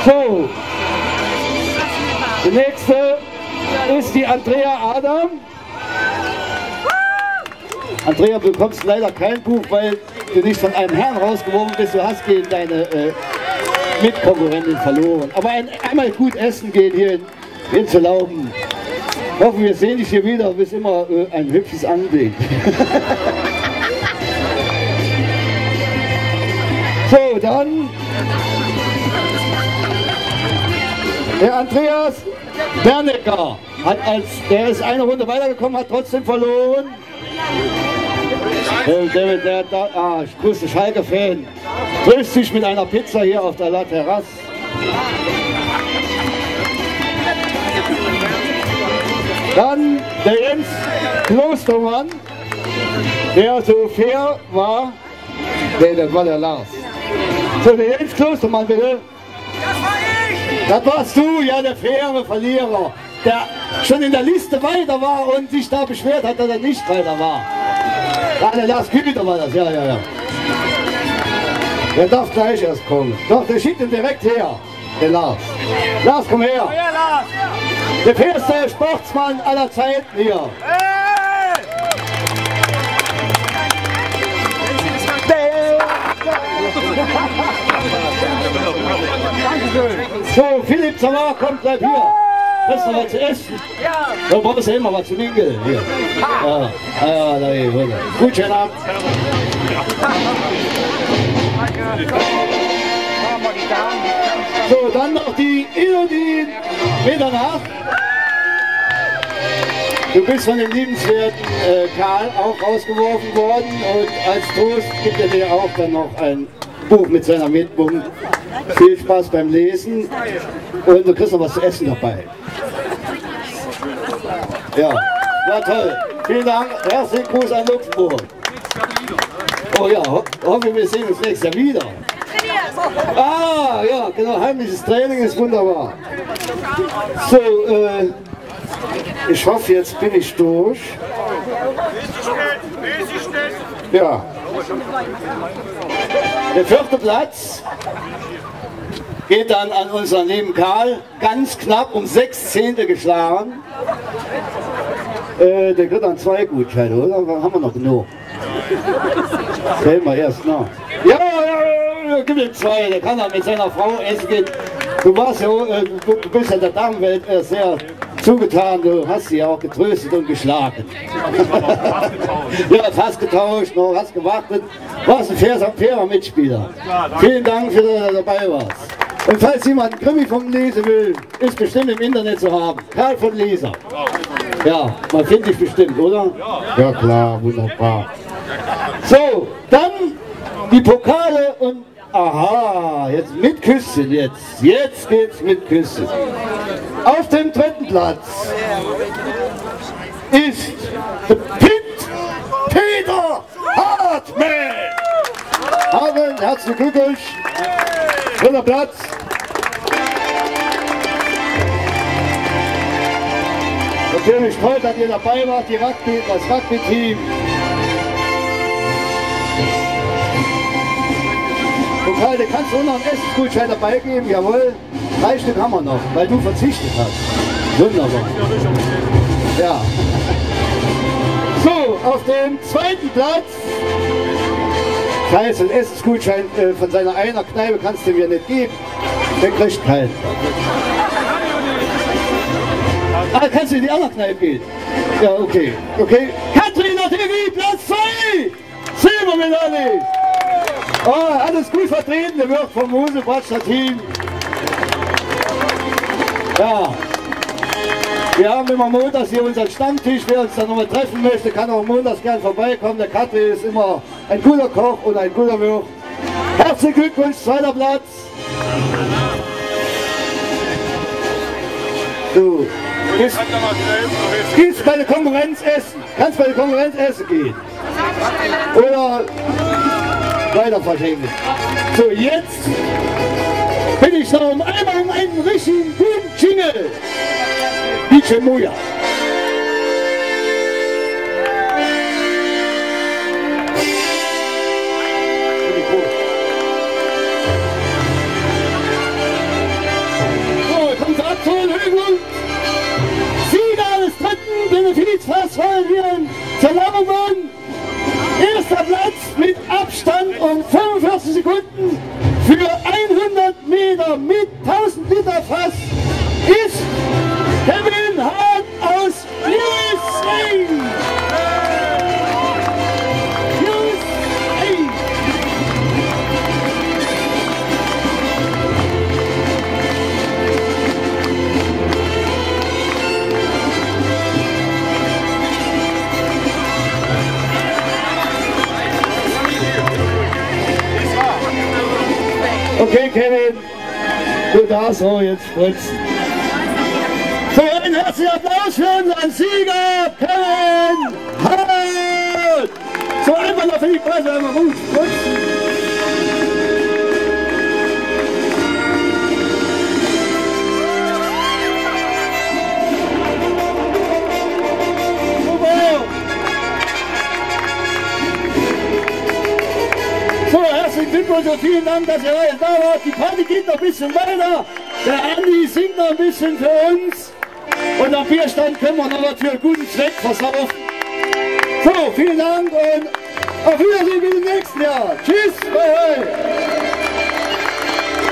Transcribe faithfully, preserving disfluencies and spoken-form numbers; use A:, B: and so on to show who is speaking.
A: So, die nächste ist die Andrea Adam. Andrea, du bekommst leider kein Buch, weil du nicht von einem Herrn rausgeworfen bist. Du hast gegen deine äh, Mitkonkurrentin verloren. Aber ein, einmal gut essen gehen hier in, in zu Lauben. Hoffen, wir sehen dich hier wieder. Du bist immer äh, ein hübsches Anblick. So, dann der Andreas Bernecker. Hat als, der ist eine Runde weitergekommen, hat trotzdem verloren. Der, der, der, der, ah, ich grüße Schalke-Fan. Trifft sich mit einer Pizza hier auf der La Terrasse. Dann der Jens Klostermann, der so fair war. Nee, das war der Lars. So, der Jens Klostermann, bitte.
B: Das war ich!
A: Das warst du, ja, der faire Verlierer, der schon in der Liste weiter war und sich da beschwert hat, dass er nicht weiter war. Ja, der Lars Güter war das, ja, ja, ja. Der darf gleich erst kommen. Doch, der schickt ihn direkt her, der Lars. Lars, komm her.
B: Ja, Lars!
A: Der fairste Sportsmann aller Zeiten hier.
B: Hey!
A: So, Philipp Zamar kommt gleich hier. Hast du was zu essen?
B: Ja!
A: Da brauchst du immer was zu winkeln. Hier. Ja, ja, da hier. Gut, schönen Abend. So, dann noch die Elodie Medernach. Du bist von dem liebenswerten äh, Karl auch rausgeworfen worden und als Trost gibt er dir auch dann noch ein Buch mit seiner Widmung. Viel Spaß beim Lesen und du kriegst noch was zu essen dabei. Ja, war toll. Vielen Dank. Herzlichen Gruß an Luxemburg. Oh ja, ho hoffe wir sehen uns nächstes Jahr wieder. Ah, ja, genau, heimliches Training ist wunderbar. So, äh, ich hoffe, jetzt bin ich durch. Ja. Der vierte Platz geht dann an unseren lieben Karl, ganz knapp um sechs Zehntel geschlagen. Äh, der kriegt dann zwei Gutscheine, oder? Was haben wir noch genug? Zählen wir erst nach. Ja, ja, ja, gib ihm zwei, der kann dann mit seiner Frau essen gehen. Du warst ja, äh, du, du bist ja der Damenwelt äh, sehr zugetan, du hast sie ja auch getröstet und geschlagen. Ja, fast getauscht, noch hast gewartet. Warst ein fairer, fairer Mitspieler. Vielen Dank, für dass du dabei warst. Und falls jemand einen Krimi von lesen will, ist bestimmt im Internet zu haben. Karl von Leser. Ja, man findet dich bestimmt, oder? Ja, klar, wunderbar. So, dann die Pokale und aha, jetzt mit Küsschen jetzt. Jetzt geht's mit Küsschen. Auf dem dritten Platz ist der Pit Peter Hartmann. Hartmann, herzlichen Glückwunsch. Dritter Platz. Natürlich toll, dass ihr dabei wart, die Rugby, das Rugby-Team. Und Karl, kannst du noch einen Essensgutschein dabei geben? Jawohl, drei Stück haben wir noch, weil du verzichtet hast. Wunderbar. Ja. So, auf dem zweiten Platz. Scheiße, einen Essensgutschein äh, von seiner einer Kneipe kannst du mir nicht geben. Der kriegt keinen. Ah, kannst du in die andere Kneipe gehen? Ja, okay. Okay. Katrina T V, Platz zwei! Silbermedaille! Oh, alles gut vertreten, der wird vom Muselbratscher Team. Ja. Wir haben immer montags hier unseren Stammtisch. Wer uns dann nochmal treffen möchte, kann auch montags gern vorbeikommen. Der Katri ist immer ein guter Koch und ein guter Wirt. Herzlichen Glückwunsch, zweiter Platz. Du gehst, gehst bei der Konkurrenz essen. Kannst bei der Konkurrenz essen gehen. Oder weiter verschenken. So, jetzt bin ich noch um einmal um einen richtigen guten Jingle. D J Moja. Fass rollen zur Laumann. Erster Platz mit Abstand um fünfundvierzig Sekunden für hundert Meter mit tausend Liter Fass ist Kevin Hart aus U S A. Okay, Kevin, du darfst so jetzt spritzen. So, einen herzlichen Applaus für unseren Sieger, Kevin Hart! So, einfach noch für die Presse, wenn wir gut spritzen. So, herzlichen Glückwunsch und vielen Dank, dass ihr heute da wart. Die Party geht noch ein bisschen weiter. Der Andi singt noch ein bisschen für uns. Und am Bierstand können wir noch was für einen guten Zweck versaufen. So, vielen Dank und auf Wiedersehen bis zum nächsten Jahr. Tschüss, bye bye.